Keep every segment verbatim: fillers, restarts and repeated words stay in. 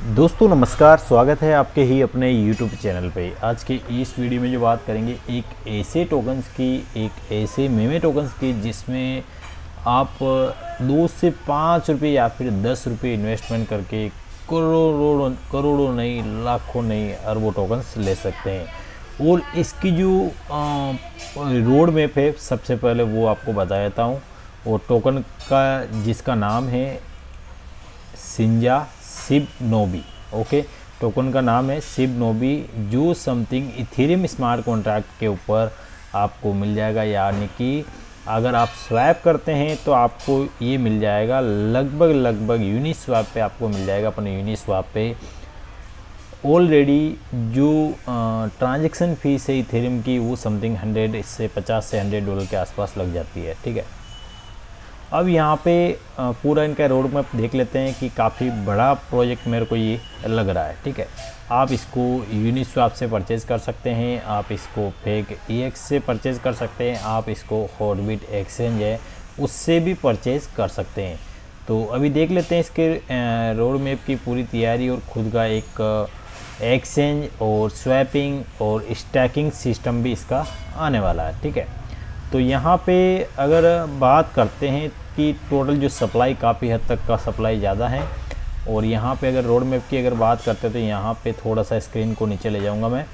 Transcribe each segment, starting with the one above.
दोस्तों नमस्कार, स्वागत है आपके ही अपने यूट्यूब चैनल पे। आज के इस वीडियो में जो बात करेंगे एक ऐसे टोकन्स की, एक ऐसे मेमे टोकन्स की जिसमें आप दो से पाँच रुपये या फिर दस रुपये इन्वेस्टमेंट करके करोड़ों करोड़ों नहीं, लाखों नहीं, अरबों टोकन्स ले सकते हैं। और इसकी जो रोड मैप है, सबसे पहले वो आपको बता देता हूँ। और टोकन का जिसका नाम है सिंजा सिब नोबी। ओके, टोकन का नाम है सिब नोबी, जो समथिंग इथेरियम स्मार्ट कॉन्ट्रैक्ट के ऊपर आपको मिल जाएगा। यानी कि अगर आप स्वैप करते हैं तो आपको ये मिल जाएगा लगभग लगभग यूनिस्वैप पे आपको मिल जाएगा। अपने यूनिस्वैप पे ऑलरेडी जो ट्रांजैक्शन फीस है इथेरियम की, वो समथिंग हंड्रेड से पचास से हंड्रेड डॉलर के आसपास लग जाती है। ठीक है, अब यहाँ पे पूरा इनका रोड मैप देख लेते हैं कि काफ़ी बड़ा प्रोजेक्ट मेरे को ये लग रहा है। ठीक है, आप इसको यूनिस्वैप से परचेज़ कर सकते हैं, आप इसको फेक ई एक्स से परचेज़ कर सकते हैं, आप इसको हॉटबिट एक्सचेंज है उससे भी परचेज़ कर सकते हैं। तो अभी देख लेते हैं इसके रोड मैप की पूरी तैयारी और खुद का एक एक्सचेंज और स्वैपिंग और स्टैकिंग सिस्टम भी इसका आने वाला है। ठीक है, तो यहाँ पे अगर बात करते हैं कि टोटल जो सप्लाई, काफ़ी हद तक का सप्लाई ज़्यादा है। और यहाँ पे अगर रोड मैप की अगर बात करते हैं तो यहाँ पे थोड़ा सा स्क्रीन को नीचे ले जाऊँगा मैं।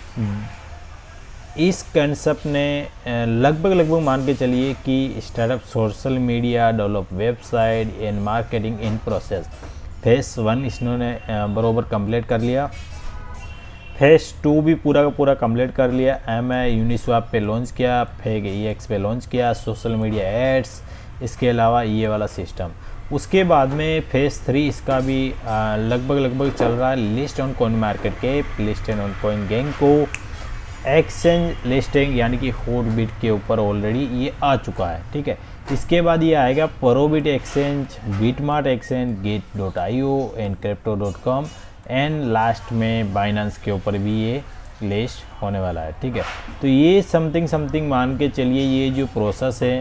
इस कंसेप्ट ने लगभग लगभग मान के चलिए कि startup, social media, develop website and marketing in process, phase one इन्होंने बरोबर कंप्लीट कर लिया। फेस टू भी पूरा का पूरा कंप्लीट कर लिया। एम आई यूनिस्वैप पे लॉन्च किया, फेक ई एक्स पे लॉन्च किया, सोशल मीडिया एड्स, इसके अलावा ये वाला सिस्टम। उसके बाद में फेस थ्री इसका भी लगभग लगभग चल रहा है। List on Coin Market Cap, list on Coin गैंको, एक्सचेंज लिस्टिंग यानी कि हॉटबिट के ऊपर ऑलरेडी ये आ चुका है। ठीक है, इसके बाद ये आएगा ProBit exchange, BitMart exchange, gate dot I O and crypto dot com and last में बाइनेंस के ऊपर भी ये लिस्ट होने वाला है। ठीक है, तो ये समथिंग समथिंग मान के चलिए ये जो प्रोसेस है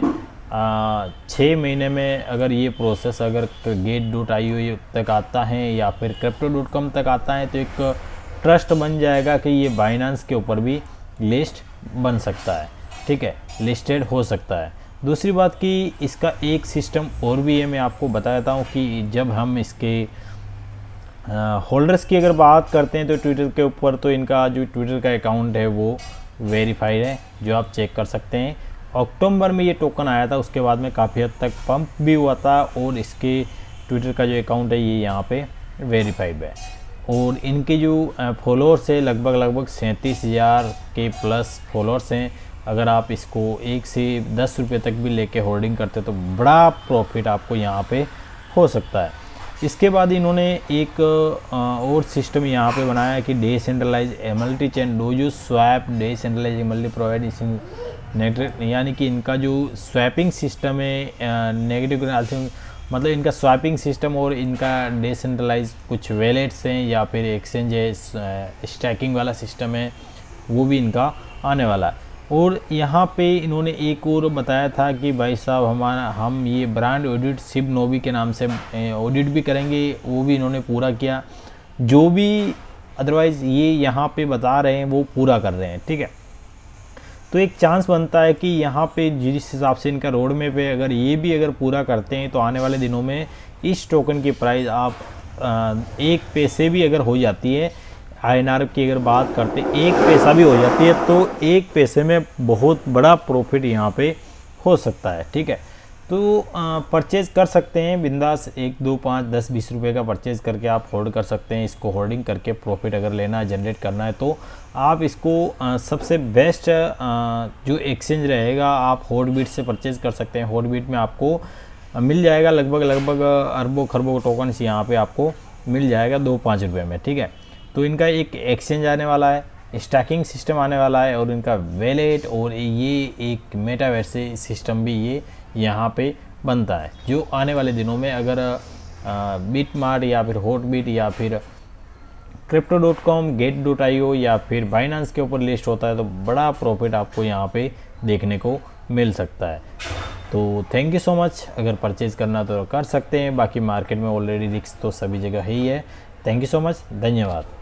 छः महीने में अगर ये प्रोसेस अगर गेट डॉट आई ओ तक आता है या फिर क्रिप्टो डॉट कॉम तक आता है तो एक ट्रस्ट बन जाएगा कि ये बाइनेंस के ऊपर भी लिस्ट बन सकता है। ठीक है, लिस्टेड हो सकता है। दूसरी बात कि इसका एक सिस्टम और भी है, मैं आपको बता देता हूँ कि जब हम इसके होल्डर्स की अगर बात करते हैं तो ट्विटर के ऊपर तो इनका जो ट्विटर का अकाउंट है वो वेरीफाइड है, जो आप चेक कर सकते हैं। अक्टूबर में ये टोकन आया था, उसके बाद में काफ़ी हद तक पंप भी हुआ था और इसके ट्विटर का जो अकाउंट है ये यहाँ पे वेरीफाइड है। और इनके जो फॉलोअर्स है लगभग लगभग सैंतीस हज़ार के प्लस फॉलोअर्स हैं। अगर आप इसको एक से दस रुपये तक भी लेके होल्डिंग करते तो बड़ा प्रॉफिट आपको यहाँ पे हो सकता है। इसके बाद इन्होंने एक और सिस्टम यहाँ पे बनाया कि decentralize multi chain Dojo swap decentralize multi provide negative, यानी कि इनका जो स्वैपिंग सिस्टम है नेगेटिव, मतलब इनका स्वैपिंग सिस्टम और इनका डिसेंट्रलाइज कुछ वैलेट्स हैं या फिर एक्सचेंज है, स्टैकिंग वाला सिस्टम है, वो भी इनका आने वाला है। और यहाँ पे इन्होंने एक और बताया था कि भाई साहब हमारा हम ये ब्रांड ऑडिट सिब नोबी के नाम से ऑडिट भी करेंगे, वो भी इन्होंने पूरा किया। जो भी अदरवाइज़ ये यहाँ पे बता रहे हैं वो पूरा कर रहे हैं। ठीक है, तो एक चांस बनता है कि यहाँ पे जिस हिसाब से इनका रोड मैप है, अगर ये भी अगर पूरा करते हैं तो आने वाले दिनों में इस टोकन की प्राइस आप एक पैसे भी अगर हो जाती है, आई एन आर की अगर बात करते एक पैसा भी हो जाती है तो एक पैसे में बहुत बड़ा प्रॉफिट यहाँ पे हो सकता है। ठीक है, तो परचेज़ कर सकते हैं बिंदास, एक दो पाँच दस बीस रुपए का परचेज़ करके आप होल्ड कर सकते हैं। इसको होल्डिंग करके प्रॉफिट अगर लेना है, जनरेट करना है तो आप इसको आ, सबसे बेस्ट आ, जो एक्सचेंज रहेगा आप हॉटबिट से परचेज़ कर सकते हैं। हॉटबिट में आपको मिल जाएगा लगभग लगभग अरबों खरबों टोकन्स यहाँ पे आपको मिल जाएगा दो पाँच रुपये में। ठीक है, तो इनका एक एक्सचेंज आने वाला है, स्टैकिंग सिस्टम आने वाला है और इनका वैलेट और ये एक मेटावर्स सिस्टम भी ये यहाँ पे बनता है, जो आने वाले दिनों में अगर बिटमार्ट या फिर हॉटबिट या फिर crypto dot com, gate dot I O या फिर बाइनेंस के ऊपर लिस्ट होता है तो बड़ा प्रॉफिट आपको यहाँ पे देखने को मिल सकता है। तो थैंक यू सो मच। अगर परचेज़ करना तो कर सकते हैं, बाकी मार्केट में ऑलरेडी रिस्क तो सभी जगह ही है। थैंक यू सो मच, धन्यवाद।